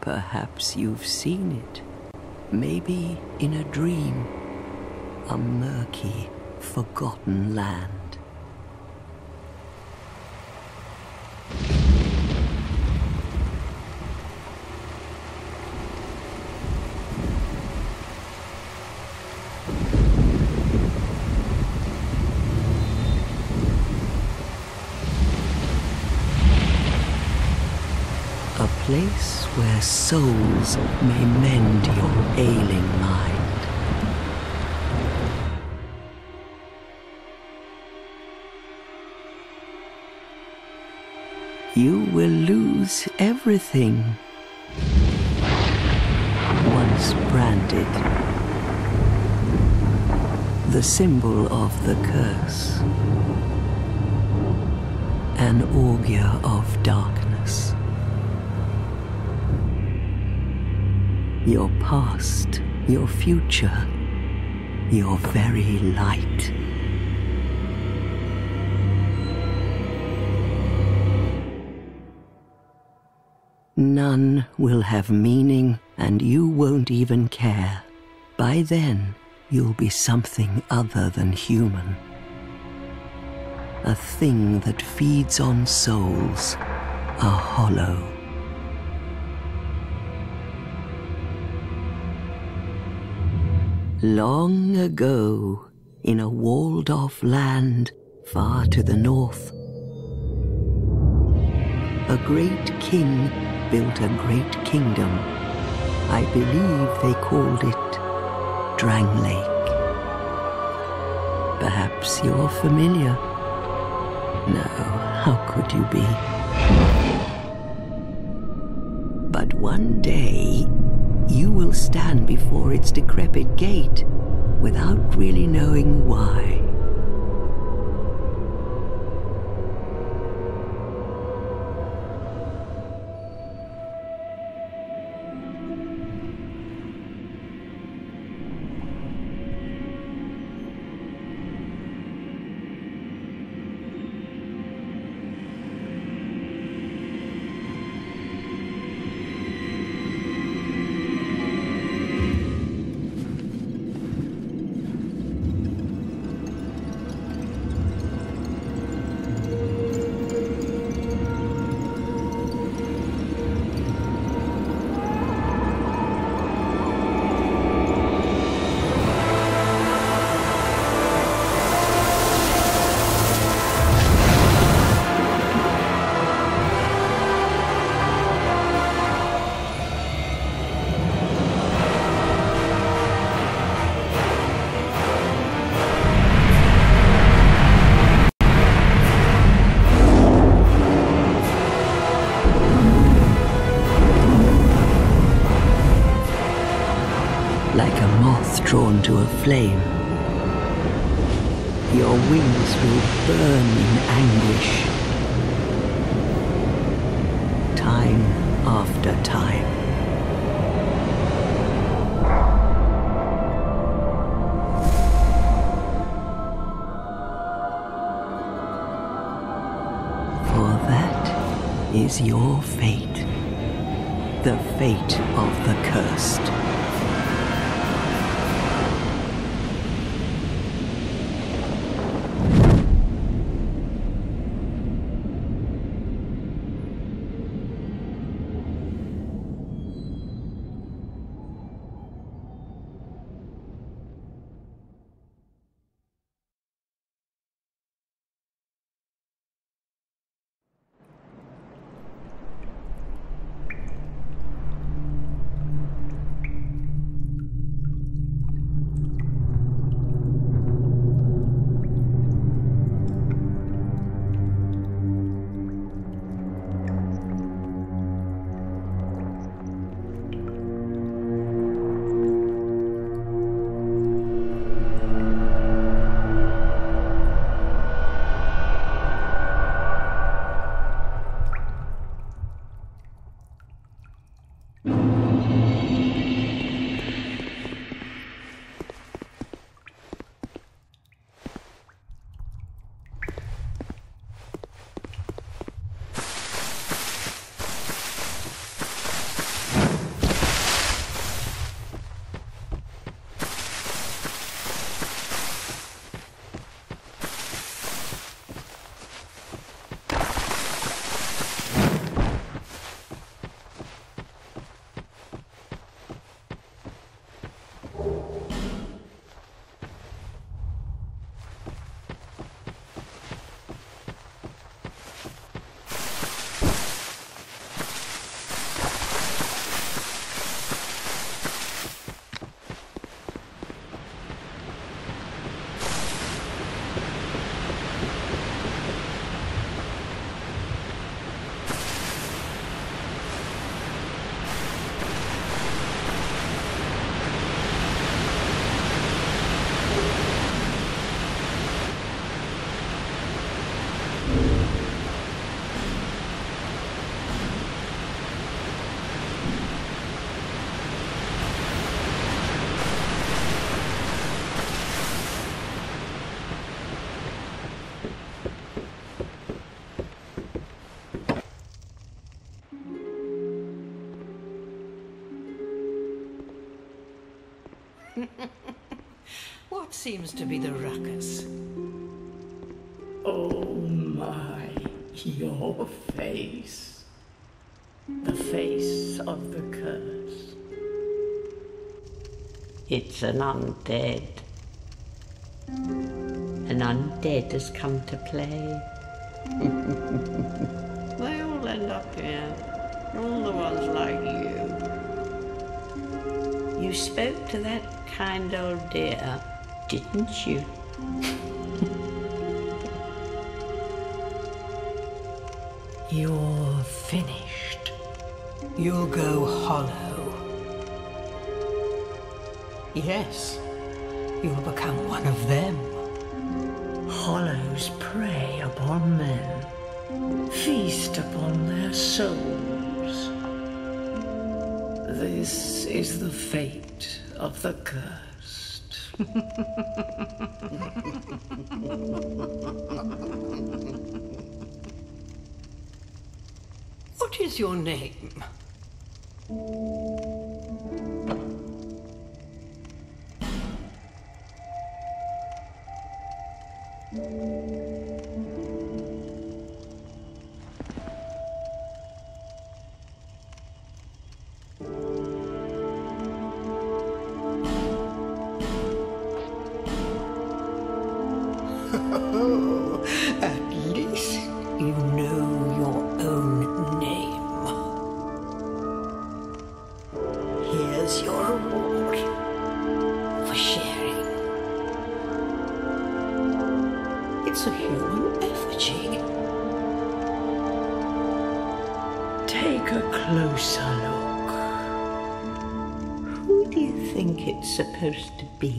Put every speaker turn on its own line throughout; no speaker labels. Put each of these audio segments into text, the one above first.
Perhaps you've seen it. Maybe in a dream. A murky, forgotten land. A place where souls may mend your ailing mind. You will lose everything once branded. The symbol of the curse. An augur of darkness. Your past, your future, your very light. None will have meaning, and you won't even care. By then, you'll be something other than human. A thing that feeds on souls, a hollow. Long ago, in a walled-off land far to the north, a great king built a great kingdom. I believe they called it Drangleic. Perhaps you're familiar. No, how could you be? But one day, you will stand before its decrepit gate without really knowing why. Like a moth drawn to a flame, your wings will burn in anguish, time after time. For that is your fate, the fate of the cursed.
What seems to be the ruckus?
Oh my, your face. The face of the curse. It's an undead. An undead has come to play. They all end up here. All the ones like you. You spoke to that kind old dear, didn't you?
You're finished. You'll go hollow. Yes, you'll become one of them.
Hollows prey upon men, feast upon their souls. This is the fate of the cursed.
What is your name? At least you know your own name. Here's your reward for sharing. It's a human effigy.
Take a closer look.
Who do you think it's supposed to be?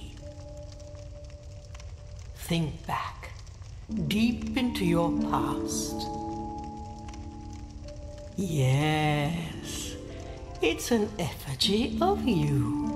Think back, deep into your past. Yes, it's an effigy of you.